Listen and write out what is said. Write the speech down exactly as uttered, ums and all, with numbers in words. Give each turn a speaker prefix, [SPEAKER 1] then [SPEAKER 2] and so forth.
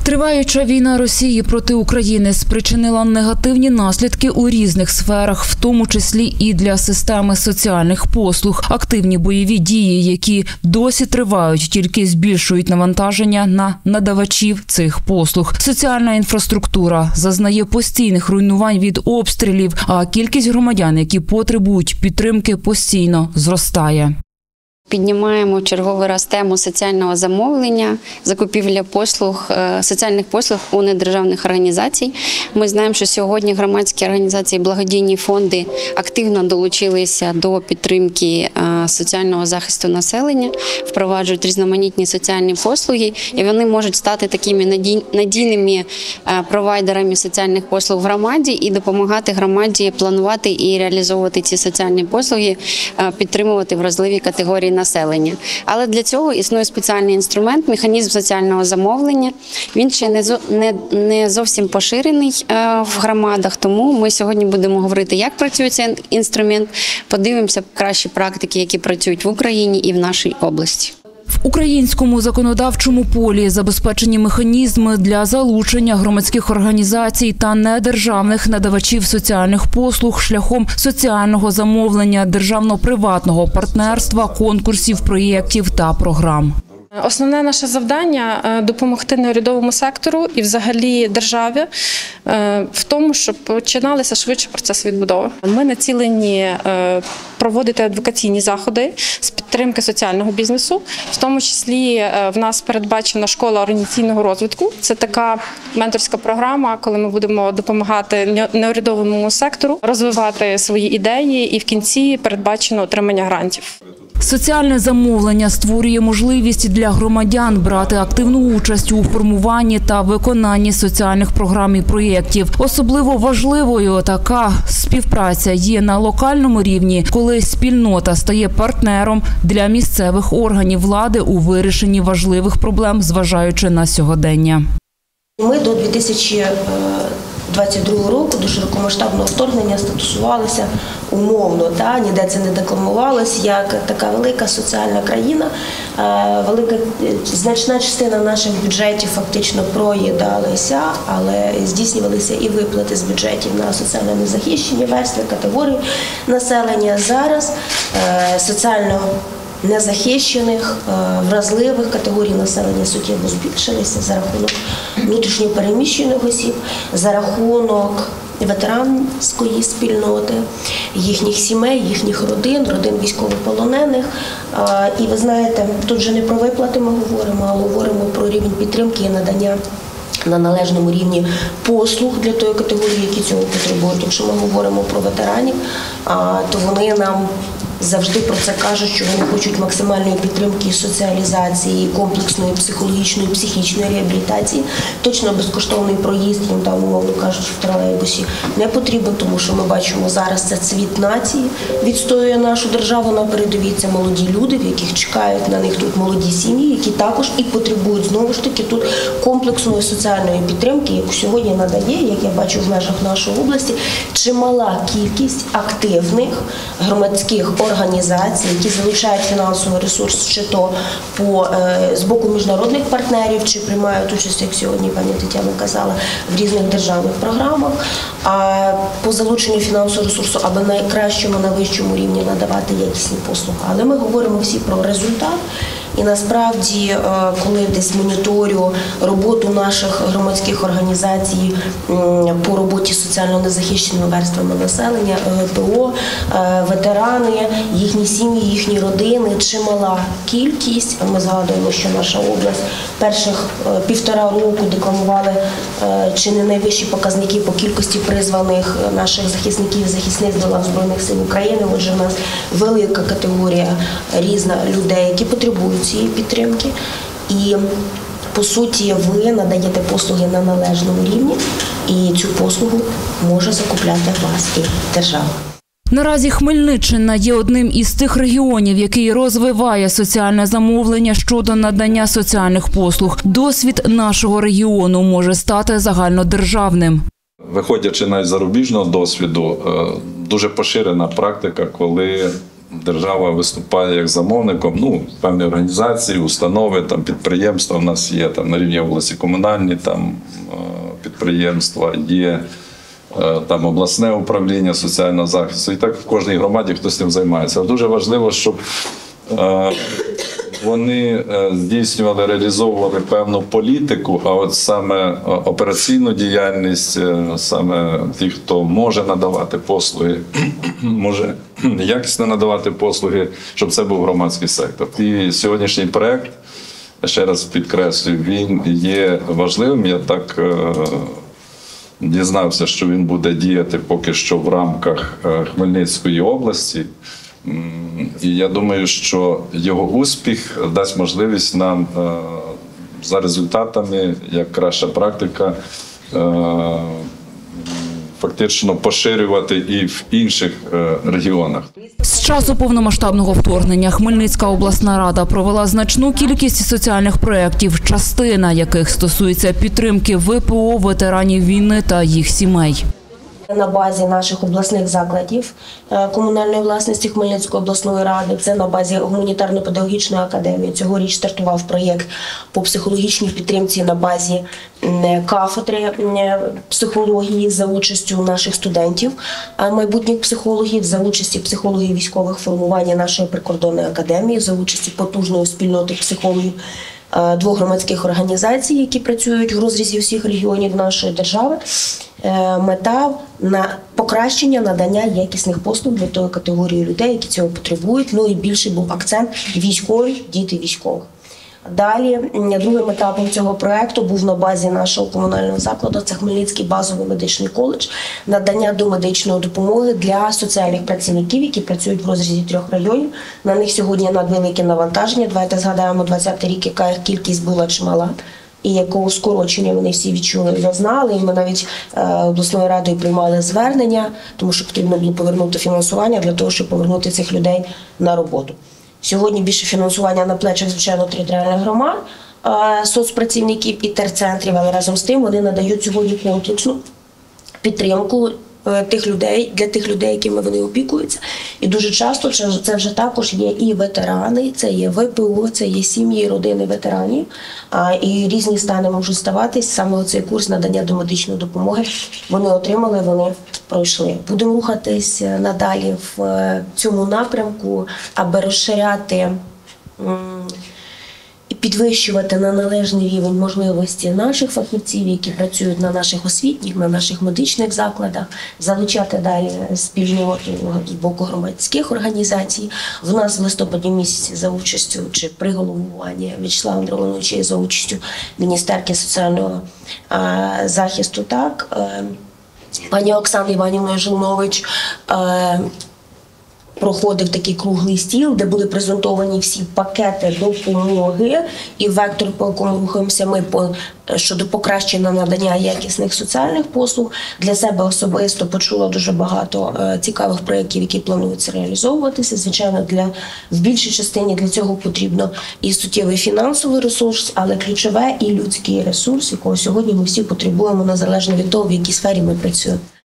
[SPEAKER 1] Триваюча війна Росії проти України спричинила негативні наслідки у різних сферах, в тому числі і для системи соціальних послуг. Активні бойові дії, які досі тривають, тільки збільшують навантаження на надавачів цих послуг. Соціальна інфраструктура зазнає постійних руйнувань від обстрілів, а кількість громадян, які потребують підтримки, постійно зростає.
[SPEAKER 2] Піднімаємо черговий раз тему соціального замовлення, закупівля послуг, соціальних послуг у недержавних організацій. Ми знаємо, що сьогодні громадські організації, благодійні фонди активно долучилися до підтримки соціального захисту населення, впроваджують різноманітні соціальні послуги, і вони можуть стати такими надійними провайдерами соціальних послуг в громаді і допомагати громаді планувати і реалізовувати ці соціальні послуги, підтримувати вразливі категорії населення. Але для цього існує спеціальний інструмент, механізм соціального замовлення. Він ще не, зо, не, не зовсім поширений е, в громадах, тому ми сьогодні будемо говорити, як працює цей інструмент, подивимося кращі практики, які працюють в Україні і в нашій області.
[SPEAKER 1] В українському законодавчому полі забезпечені механізми для залучення громадських організацій та недержавних надавачів соціальних послуг шляхом соціального замовлення, державно-приватного партнерства, конкурсів, проєктів та програм.
[SPEAKER 3] Основне наше завдання – допомогти неурядовому сектору і взагалі державі в тому, щоб починалися швидше процеси відбудови. Ми націлені проводити адвокаційні заходи з підтримки соціального бізнесу. В тому числі в нас передбачена школа організаційного розвитку. Це така менторська програма, коли ми будемо допомагати неурядовому сектору розвивати свої ідеї, і в кінці передбачено отримання грантів.
[SPEAKER 1] Соціальне замовлення створює можливість для громадян брати активну участь у формуванні та виконанні соціальних програм і проєктів. Особливо важливою така співпраця є на локальному рівні, коли спільнота стає партнером для місцевих органів влади у вирішенні важливих проблем, зважаючи на сьогодення.
[SPEAKER 4] Ми до дві тисячі двадцять другого року, до широкомасштабного вторгнення, статусувалися умовно, та, ніде це не декламувалось, як така велика соціальна країна. Велика, значна частина наших бюджетів фактично проїдалися, але здійснювалися і виплати з бюджетів на соціально незахищені верстви, категорії населення. Зараз соціально незахищених, вразливих категорій населення суттєво збільшилися за рахунок внутрішньо переміщених осіб, за рахунок ветеранської спільноти, їхніх сімей, їхніх родин, родин військовополонених. І ви знаєте, тут вже не про виплати ми говоримо, а говоримо про рівень підтримки і надання на належному рівні послуг для тої категорії, які цього потребують. Якщо ми говоримо про ветеранів, то вони нам завжди про це кажуть, що вони хочуть максимальної підтримки і соціалізації, комплексної психологічної, психічної реабілітації. Точно безкоштовний проїзд їм там, умовно кажуть, в тролейбусі не потрібен, тому що ми бачимо зараз це цвіт нації, відстоює нашу державу на передовій. Це молоді люди, в яких чекають на них тут молоді сім'ї, які також і потребують знову ж таки тут комплексної соціальної підтримки, яку сьогодні надає, як я бачу в межах нашої області, чимала кількість активних громадських організацій, організацій, які залучають фінансовий ресурс, чи то по, е, з боку міжнародних партнерів, чи приймають участь, як сьогодні пані Тетяна казала, в різних державних програмах, а по залученню фінансового ресурсу, аби на найкращому, найвищому рівні надавати якісні послуги. Але ми говоримо всі про результат. І насправді, коли десь моніторю роботу наших громадських організацій по роботі з соціально незахищеними верствами населення, ВПО, ветерани, їхні сім'ї, їхні родини, чимала кількість. Ми згадуємо, що наша область перших півтора року декламували чи не найвищі показники по кількості призваних наших захисників і захисниць до лав Збройних сил України. Отже, в нас велика категорія різна людей, які потребують цієї підтримки. І, по суті, ви надаєте послуги на належному рівні, і цю послугу може закупляти вас і держава.
[SPEAKER 1] Наразі Хмельниччина є одним із тих регіонів, який розвиває соціальне замовлення щодо надання соціальних послуг. Досвід нашого регіону може стати загальнодержавним.
[SPEAKER 5] Виходячи навіть з зарубіжного досвіду, дуже поширена практика, коли держава виступає як замовником, ну, певні організації, установи, там, підприємства у нас є там, на рівні області комунальні там, підприємства, є там, обласне управління соціального захисту. І так в кожній громаді хтось цим займається. Але дуже важливо, щоб вони здійснювали, реалізовували певну політику, а от саме операційну діяльність, саме ті, хто може надавати послуги, може якісно надавати послуги, щоб це був громадський сектор. І сьогоднішній проект, ще раз підкреслюю, він є важливим. Я так дізнався, що він буде діяти поки що в рамках Хмельницької області. І я думаю, що його успіх дасть можливість нам за результатами, як краща практика, фактично поширювати і в інших регіонах.
[SPEAKER 1] З часу повномасштабного вторгнення Хмельницька обласна рада провела значну кількість соціальних проєктів, частина яких стосується підтримки ве пе о, ветеранів війни та їх сімей.
[SPEAKER 4] На базі наших обласних закладів комунальної власності Хмельницької обласної ради, це на базі гуманітарно-педагогічної академії. Цьогоріч стартував проєкт по психологічній підтримці на базі кафедри психології за участю наших студентів, майбутніх психологів, за участі психологів військових формувань нашої прикордонної академії, за участі потужної спільноти психологів двох громадських організацій, які працюють в розрізі всіх регіонів нашої держави. Мета на покращення надання якісних послуг для тої категорії людей, які цього потребують. Ну і більший був акцент військові, діти військових. Далі, другим етапом цього проєкту був на базі нашого комунального закладу, це Хмельницький базовий медичний коледж, надання домедичної допомоги для соціальних працівників, які працюють в розрізі трьох районів. На них сьогодні надвелике навантаження. Давайте згадаємо двадцятий рік, яка їх кількість була чимала. І якого скорочення вони всі відчули, зазнали. І ми навіть е, обласною радою приймали звернення, тому що потрібно було повернути фінансування для того, щоб повернути цих людей на роботу. Сьогодні більше фінансування на плечах, звичайно, територіальних громад, е, соцпрацівників і терцентрів, але разом з тим вони надають сьогодні комплексну підтримку тих людей, для тих людей, якими вони опікуються. І дуже часто це вже також є і ветерани, це є ве пе о, це є сім'ї і родини ветеранів. А, і різні стани можуть ставатись. Саме цей курс надання домедичної допомоги вони отримали, вони пройшли. Будемо рухатись надалі в цьому напрямку, аби розширяти і підвищувати на належний рівень можливості наших фахівців, які працюють на наших освітніх, на наших медичних закладах, залучати далі спільноту з боку громадських організацій. В нас в листопаді місяці за участю чи при головуванні В'ячеслава Андроновича за участю Міністерки соціального а, захисту, так, а, пані Оксани Іванівною Жилнович, а, проходив такий круглий стіл, де були презентовані всі пакети допомоги і вектор, по якому рухаємося ми по, щодо покращення надання якісних соціальних послуг. Для себе особисто почула дуже багато е, цікавих проєктів, які плануються реалізовуватися. Звичайно, для, в більшій частині для цього потрібно і суттєвий фінансовий ресурс, але ключове і людський ресурс, якого сьогодні ми всі потребуємо незалежно від того, в якій сфері ми працюємо.